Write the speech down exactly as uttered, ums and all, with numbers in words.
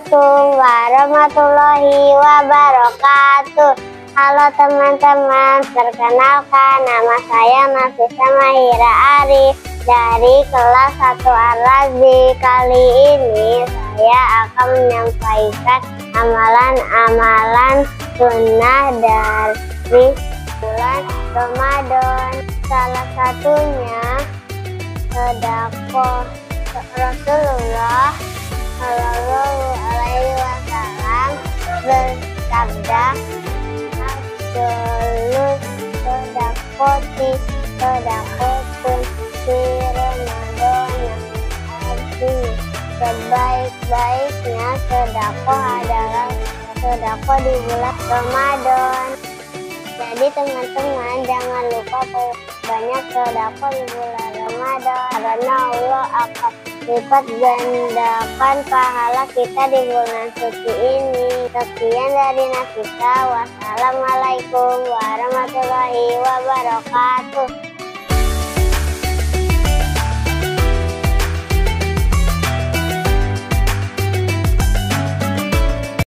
Assalamualaikum warahmatullahi wabarakatuh. Halo teman-teman, perkenalkan nama saya Nafisa Mahira Arif dari kelas satu Al-Razi. Kali ini saya akan menyampaikan amalan-amalan sunnah dari bulan Ramadan. Salah satunya sedekah. Rasulullah Shallallahu Alaihi Wasallam bersabda, "Afdhalus shadaqati shadaqatun fi Ramadan." Artinya, sebaik-baiknya sedekah adalah sedekah di bulan Ramadan. Jadi teman-teman jangan lupa banyak sedekah di bulan Ramadan, karena Allah akan lipat gandakan pahala kita di bulan suci ini. Sekian dari Nafisa. Wassalamualaikum warahmatullahi wabarakatuh.